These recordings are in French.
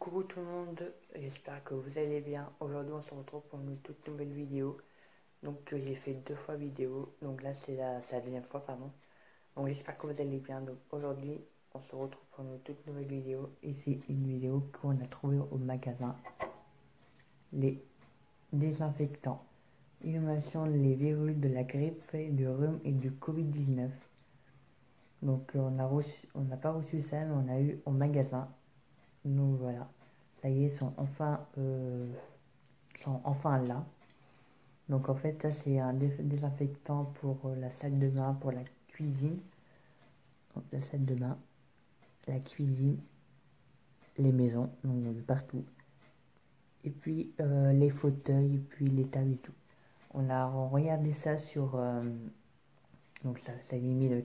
Coucou tout le monde, j'espère que vous allez bien. Aujourd'hui on se retrouve pour une toute nouvelle vidéo. Donc j'ai fait 2 fois vidéo, donc là c'est la deuxième fois pardon. Donc j'espère que vous allez bien. Donc aujourd'hui on se retrouve pour une toute nouvelle vidéo. Ici une vidéo qu'on a trouvée au magasin. Les désinfectants. Innovation les virus de la grippe, du rhume et du Covid-19. Donc on n'a pas reçu ça mais on a eu au magasin. Donc voilà, ça y est, sont enfin là. Donc en fait, ça c'est un désinfectant pour la salle de bain, pour la cuisine. Donc la salle de bain, la cuisine, les maisons, donc partout. Et puis les fauteuils, et puis les tables et tout. On a regardé ça sur... donc ça a mis de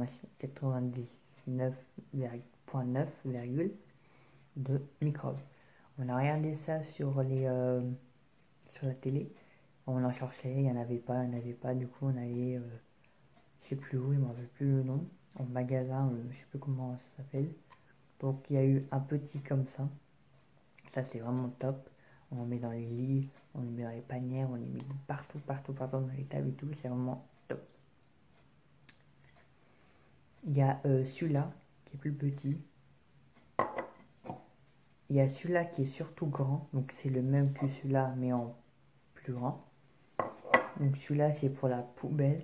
99,9 de microbes. On a regardé ça sur la télé. On en cherchait, il n'y en avait pas, du coup on allait, je sais plus où, il ne me rappelle plus le nom, en magasin, je sais plus comment ça s'appelle. Donc il y a eu un petit comme ça c'est vraiment top. On en met dans les lits, on les met dans les paniers, on les met partout dans les tables et tout, c'est vraiment top. Il y a celui-là qui est plus petit. Il y a celui-là qui est surtout grand, donc c'est le même que celui-là mais en plus grand. Donc celui-là c'est pour la poubelle,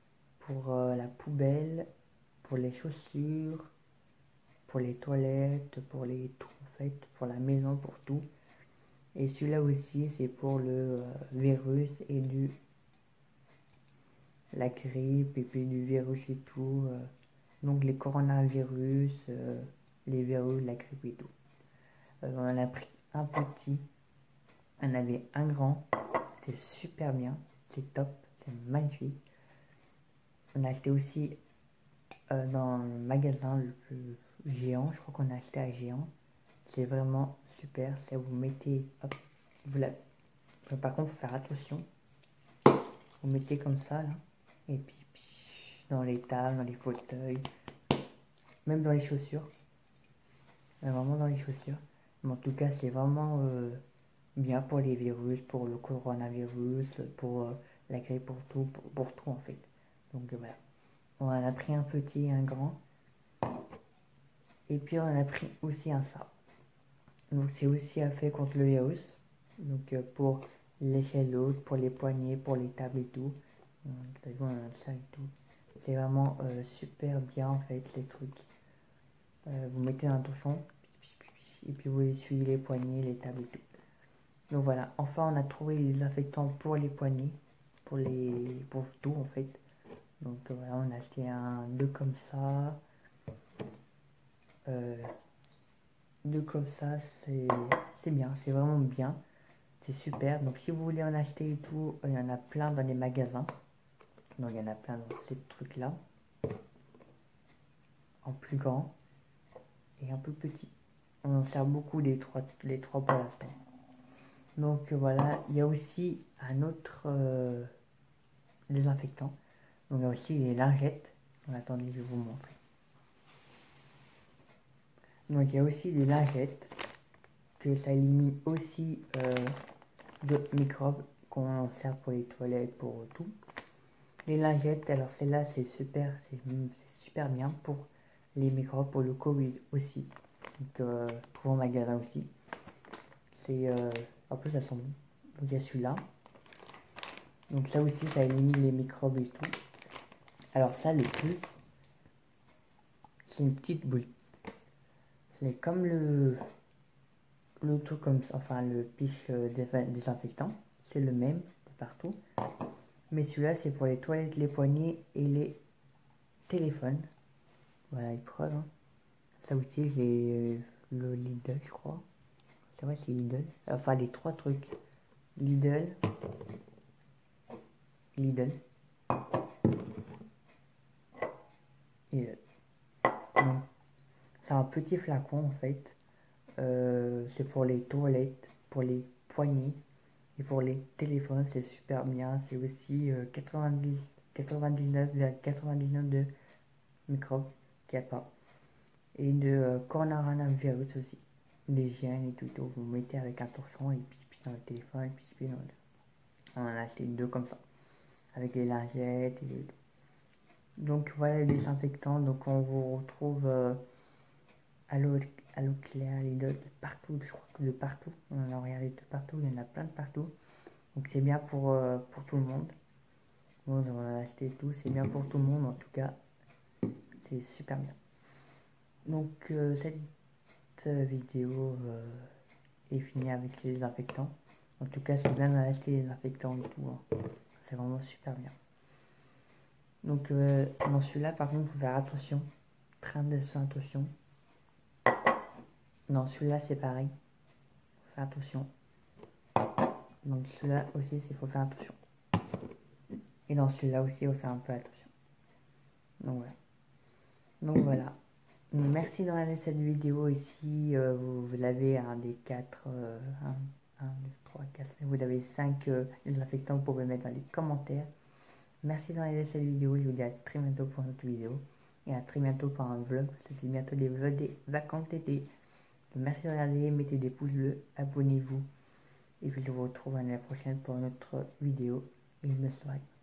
pour les chaussures, pour les toilettes, pour les tout en fait, pour la maison, pour tout. Et celui-là aussi c'est pour le virus et la grippe et puis du virus et tout. Donc les coronavirus, les virus, la grippe et tout. On en a pris un petit, on avait un grand, c'est super bien, c'est top, c'est magnifique. On a acheté aussi dans le magasin le plus géant, je crois qu'on a acheté à géant. C'est vraiment super, ça vous mettez, hop, par contre faut faire attention, vous mettez comme ça là, et puis dans les tables, dans les fauteuils, même dans les chaussures, vraiment dans les chaussures. Mais en tout cas c'est vraiment bien pour les virus, pour le coronavirus, pour la grippe, pour tout en fait. Donc voilà, on en a pris un petit et un grand, et puis on en a pris aussi un ça. Donc c'est aussi fait contre le virus, donc pour l'échelle haute, pour les poignets, pour les tables et tout. Ça et tout. C'est vraiment super bien en fait les trucs. Vous mettez un torchon et puis vous essuyez les poignets, les tables et tout. Donc voilà, enfin on a trouvé les désinfectants pour les poignets, pour tout en fait. Donc voilà, on a acheté deux comme ça. Deux comme ça, c'est bien, c'est vraiment bien. C'est super. Donc si vous voulez en acheter et tout, il y en a plein dans les magasins. Donc il y en a plein dans ces trucs-là. En plus grand et un peu petit. On en sert beaucoup les trois pour l'instant. Donc voilà, il y a aussi un autre désinfectant. Donc il y a aussi les lingettes. Donc, attendez, je vais vous montrer. Donc il y a aussi les lingettes que ça élimine aussi de microbes qu'on sert pour les toilettes, pour tout. Les lingettes, alors celle-là c'est super bien pour les microbes, pour le Covid aussi. Donc trouve en magasin aussi. C'est en plus ça sent bon. Donc il y a celui-là. Donc ça aussi ça élimine les microbes et tout. Alors ça le plus, c'est une petite boule. C'est comme le truc comme ça, enfin le piche désinfectant. C'est le même partout. Mais celui-là c'est pour les toilettes, les poignets et les téléphones. Voilà, épreuve. Hein. Ça aussi, j'ai le Lidl, je crois. C'est vrai, c'est Lidl. Enfin, les trois trucs. Lidl. Lidl. Et c'est un petit flacon, en fait. C'est pour les toilettes, pour les poignées et pour les téléphones. C'est super bien. C'est aussi 99,99 de microbes qu'il n'y a pas. Et de coronavirus aussi. l'hygiène et tout, vous mettez avec un torchon et puis dans le téléphone, puis dans le... On en a acheté 2 comme ça, avec les lingettes et tout. Donc voilà les désinfectants, donc on vous retrouve à l'eau claire, les deux de partout, je crois que de partout, on a regardé de partout, il y en a plein de partout. Donc c'est bien pour tout le monde. Bon, on a acheté tout, c'est bien pour tout le monde en tout cas, c'est super bien. Donc cette vidéo est finie avec les désinfectants. En tout cas c'est bien d'acheter les désinfectants et tout, hein. C'est vraiment super bien. Donc dans celui-là par contre il faut faire attention, très attention. Dans celui-là c'est pareil, faut faire attention. Donc celui-là aussi il faut faire attention. Et dans celui-là aussi il faut faire un peu attention. Donc voilà. Merci de regarder cette vidéo ici. Vous avez un des 4, 1, 2, 3, 4, vous avez 5 désinfectants, vous pouvez mettre dans les commentaires. Merci de regarder cette vidéo. Je vous dis à très bientôt pour une autre vidéo. Et à très bientôt pour un vlog. Parce que c'est bientôt les vlogs des vacances d'été. Merci de regarder. Mettez des pouces bleus. Abonnez-vous. Et puis je vous retrouve l'année prochaine pour une autre vidéo. Et une bonne soirée.